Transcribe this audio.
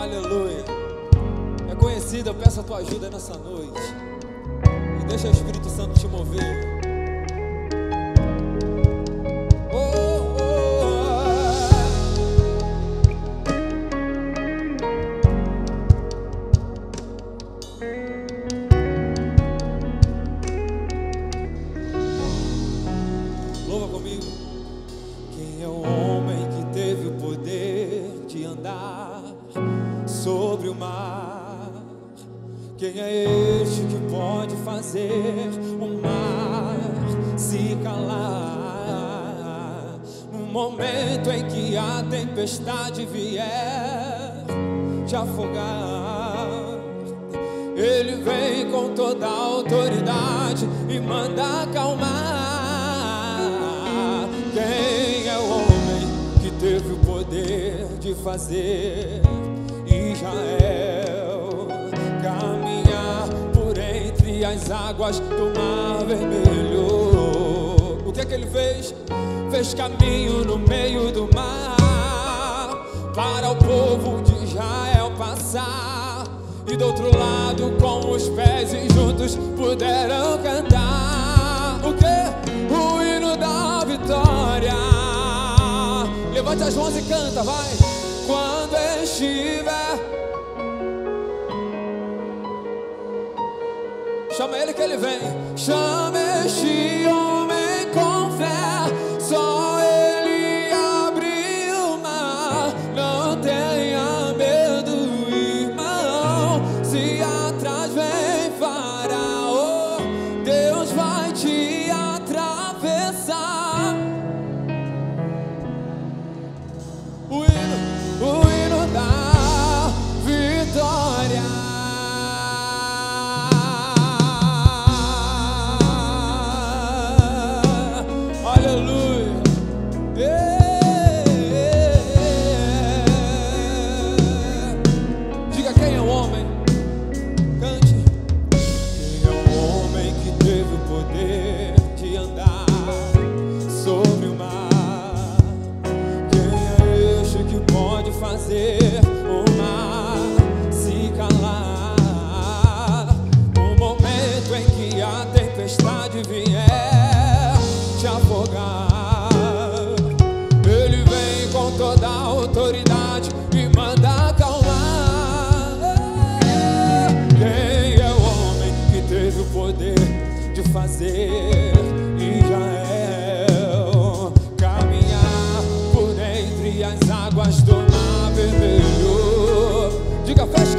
Aleluia. É conhecido, eu peço a tua ajuda nessa noite. E deixa o Espírito Santo te mover. Louva comigo. Quem é o homem que teve o poder de andar sobre o mar? Quem é este que pode fazer o mar se calar? No momento em que a tempestade vier te afogar, Ele vem com toda a autoridade e manda acalmar. Quem é o homem que teve o poder de fazer Israel caminhar por entre as águas do Mar Vermelho? O que é que ele fez? Fez caminho no meio do mar para o povo de Israel passar. E do outro lado, com os pés e juntos puderam cantar o quê? O hino da vitória. Levante as mãos e canta, vai. Quando estiver, chama ele que ele vem. Chama este homem com fé, só ele abre o mar. Não tenha medo, irmão, se atrás vem Faraó, Deus vai te atravessar. O hino da vitória. Aleluia. Diga quem é o homem. Cante. Quem é o homem que teve o poder de andar sobre o mar? Quem é este que pode fazer o mar se calar? No momento em que a tempestade vier te afogar, Ele vem com toda a autoridade e manda acalmar. Quem é o homem que teve o poder de fazer Israel caminhar por entre as águas do Mar Vermelho? Diga, fecha